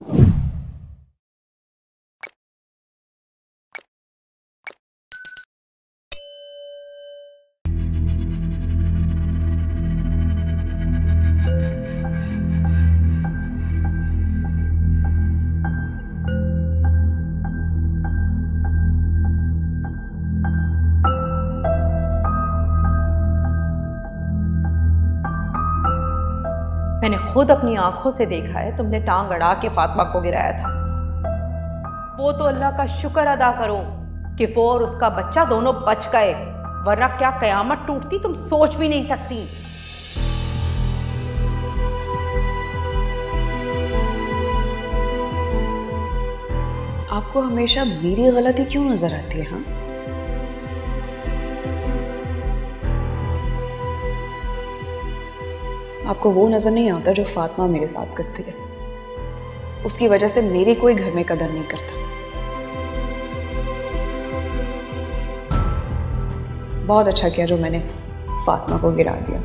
मैंने खुद अपनी आंखों से देखा है, तुमने टांग अड़ा के फातिमा को गिराया था। वो तो अल्लाह का शुक्र अदा करो कि वो और उसका बच्चा दोनों बच गए, वरना क्या कयामत टूटती तुम सोच भी नहीं सकती। आपको हमेशा मेरी गलती क्यों नजर आती है? हाँ, आपको वो नजर नहीं आता जो फातिमा मेरे साथ करती है? उसकी वजह से मेरी कोई घर में कदर नहीं करता। बहुत अच्छा किया जो मैंने फातिमा को गिरा दिया।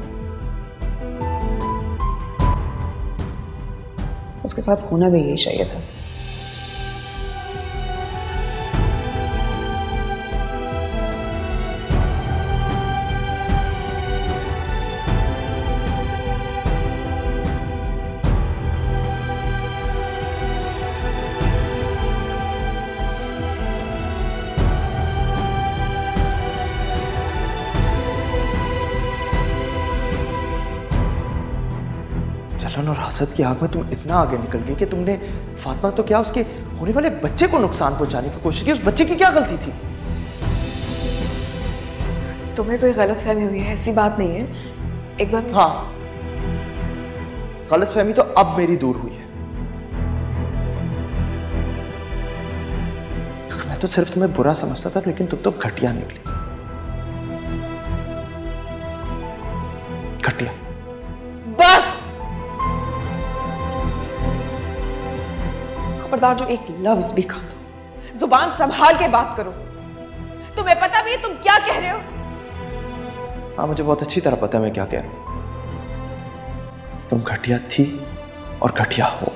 उसके साथ होना भी यही चाहिए था। जलन और हसद की आग में तुम इतना आगे निकल गई कि तुमने फातिमा तो क्या उसके होने वाले बच्चे को नुकसान पहुंचाने की कोशिश की। उस बच्चे की क्या गलती थी? तुम्हें कोई गलतफहमी हुई है, ऐसी बात नहीं है। एक बार हाँ, गलतफहमी तो अब मेरी दूर हुई है। मैं तो सिर्फ तुम्हें बुरा समझता था, लेकिन तुम तो घटिया निकली। घटिया। बस खबरदार, जो एक लफ्ज भी खा दो, जुबान संभाल के बात करो। तुम्हें पता भी है तुम क्या कह रहे हो? हाँ, मुझे बहुत अच्छी तरह पता है मैं क्या कह रहा हूं। तुम घटिया थी और घटिया हो।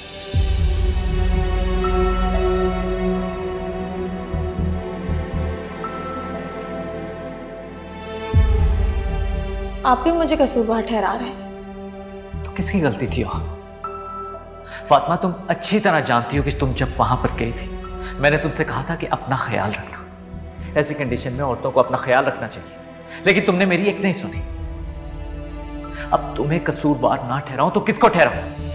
आप भी मुझे कसूरवार ठहरा रहे हैं। तो किसकी गलती थी वहां? फातिमा, तुम अच्छी तरह जानती हो कि तुम जब वहां पर गई थी, मैंने तुमसे कहा था कि अपना ख्याल रखना। ऐसी कंडीशन में औरतों को अपना ख्याल रखना चाहिए, लेकिन तुमने मेरी एक नहीं सुनी। अब तुम्हें कसूरवार ना ठहराऊं तो किसको ठहराऊं?